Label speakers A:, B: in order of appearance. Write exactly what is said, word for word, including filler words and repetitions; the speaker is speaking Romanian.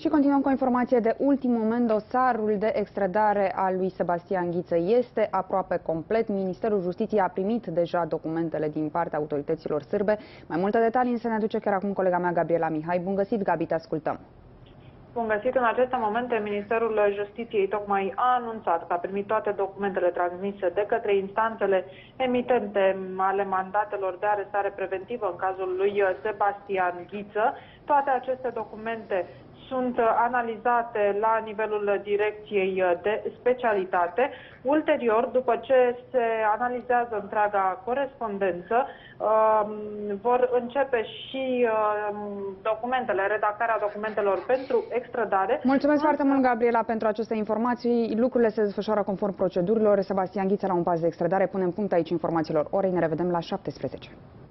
A: Și continuăm cu o informație de ultim moment. Dosarul de extradare al lui Sebastian Ghiță este aproape complet. Ministerul Justiției a primit deja documentele din partea autorităților sârbe. Mai multe detalii însă ne aduce chiar acum colega mea Gabriela Mihai. Bun găsit, Gabi, te ascultăm.
B: Bun găsit. În aceste momente, Ministerul Justiției tocmai a anunțat că a primit toate documentele transmise de către instanțele emitente ale mandatelor de arestare preventivă în cazul lui Sebastian Ghiță. Toate aceste documente sunt analizate la nivelul direcției de specialitate. Ulterior, după ce se analizează întreaga corespondență, vor începe și documentele, redactarea documentelor pentru extradare.
A: Mulțumesc foarte mult, Gabriela, pentru aceste informații. Lucrurile se desfășoară conform procedurilor. Sebastian Ghiță la un pas de extradare. Punem punct aici informațiilor orei. Ne revedem la șaptesprezece.